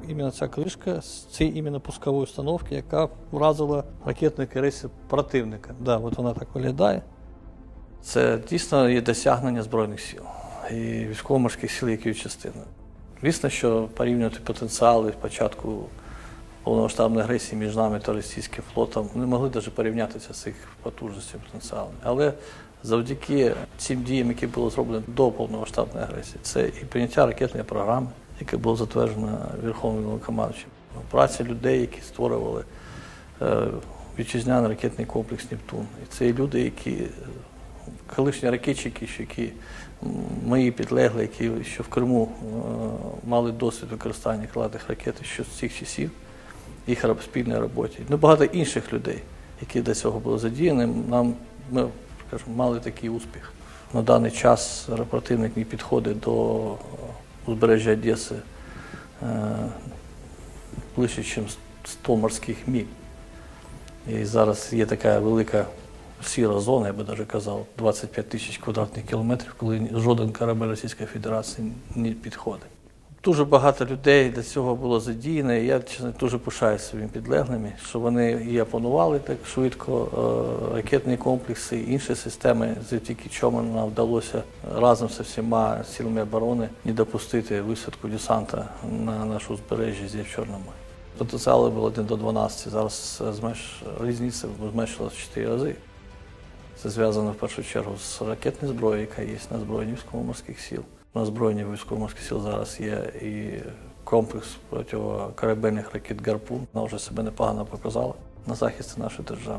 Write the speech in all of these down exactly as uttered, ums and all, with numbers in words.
іменно ця кришка з цієї іменно пускової установки, яка вразила ракетний крейсер противника. Да, от вона так виглядає. Це дійсно є досягнення Збройних сил і військово-морських сил, які є частиною. Звісно, що порівнювати потенціали початку повномасштабної агресії між нами та російським флотом не могли навіть порівнятися з їх потужністю і потенціалом. Але завдяки цим діям, які були зроблені до повномасштабної агресії, це і прийняття ракетної програми, яке було затверджено Верховним Головнокомандуючим, праця людей, які створювали е, вітчизняний ракетний комплекс «Нептун». І це люди, які, колишні ракетчики, які мої підлеглі, які ще в Криму е, мали досвід використання крилатих ракет ще з цих часів, їх спільній роботі. Ну, багато інших людей, які до цього були задіяні, нам, ми скажімо, мали такий успіх. На даний час противник не підходить до узбережжя Одеси е, ближче, ніж сто морських миль. І зараз є така велика сіра зона, я би навіть казав, двадцять п'ять тисяч квадратних кілометрів, коли жоден корабель Російської Федерації не підходить. Дуже багато людей до цього було задіяно, і я, чесно, дуже пишаюся своїми підлеглими, що вони і опанували так швидко е, ракетні комплекси, інші системи, завдяки чому нам вдалося разом зі всіма силами оборони не допустити висадку десанта на наше узбережжя зі в Чорному морі. Потенціал був один до дванадцяти, зараз зменш... різниця зменшилася в чотири рази. Це зв'язано в першу чергу з ракетною зброєю, яка є на озброєнні військово-морських сил. На озброєнні військово-морських сил зараз є і комплекс протикорабельних ракет «Гарпун». Вона вже себе непогано показала на захисті нашої держави.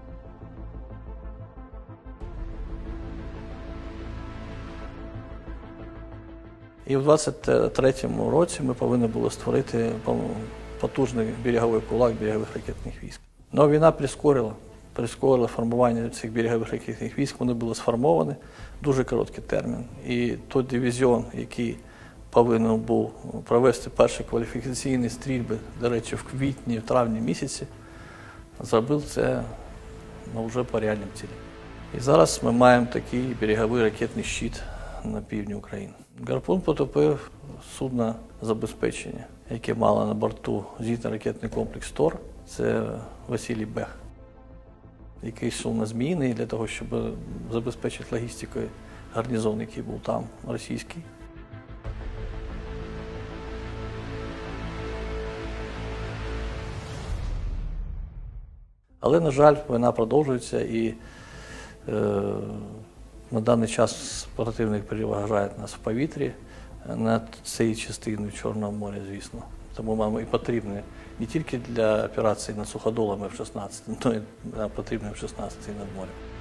І в двадцять третьому році ми повинні були створити потужний береговий кулак берегових ракетних військ. Но війна прискорила. Прискорили формування цих берегових ракетних військ, вони були сформовані в дуже короткий термін. І той дивізіон, який повинен був провести перші кваліфікаційні стрільби, до речі, в квітні, в травні місяці, зробив це ну, вже по реальним цілям. І зараз ми маємо такий береговий ракетний щит на півдні України. «Гарпун» потопив судно забезпечення, яке мало на борту зенітно-ракетний комплекс «Тор», це Василій Бех, який йшов на зміни для того, щоб забезпечити логістикою гарнізон, який був там, російський. Але, на жаль, війна продовжується і е, на даний час противник переважає нас в повітрі над цією частиною Чорного моря, звісно. Тому нам і потрібні не тільки для операцій над суходолами Ф шістнадцять, але й потрібні Ф шістнадцять над морем.